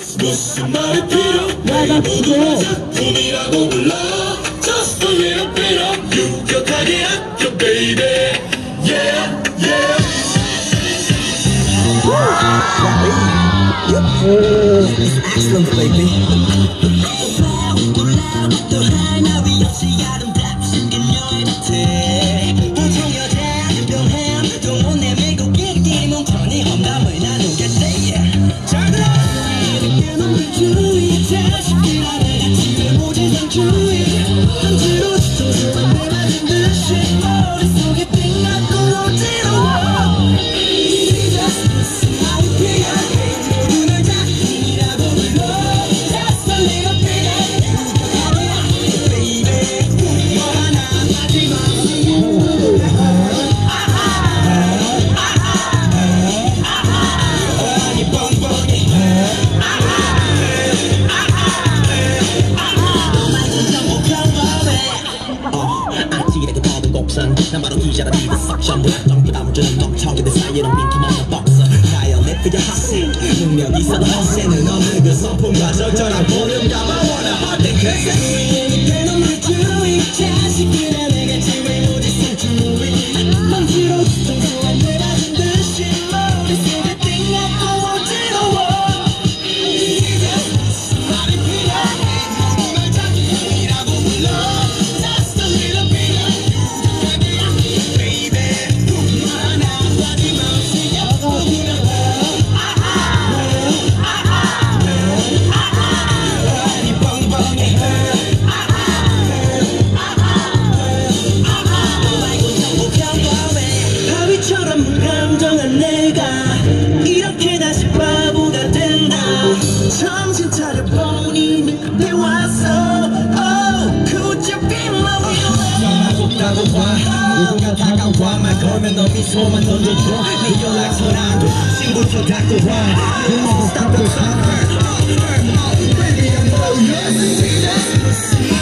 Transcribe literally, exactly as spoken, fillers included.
무슨 말이 필요해 누구나 작품이라고 불러 Just a little bit of 유격하게 아껴 baby Yeah yeah Excellent baby 난 바로 기자라 니들 석션 무작정 부담을 주는 멍청이들 사이에는 빈틈없는 박서 가열넷 그저 핫생 능력 있어도 헛새는 없는 그 성품과 적절한 볼륨감을 원하 헛된 그새 내 놈을 주위 자식이나 내가 지왜 오지 쓸주위 먼지로 청소한 내 맞은 듯이 머릿속에 띵하고 어지러워 말이 필요해 누구나 작품이라고 불러 Just a little bit 감정한 내가 이렇게 다시 바보가 된다 정신 차려보니 네 곁에 왔어 Oh, could you be my real 전화롭다고 봐 누군가 다가와 말 걸면 너 미소만 던져줘 네 연락 전화도 친구처럼 닫고 와 You never stop the summer Oh, oh, oh, baby I know yes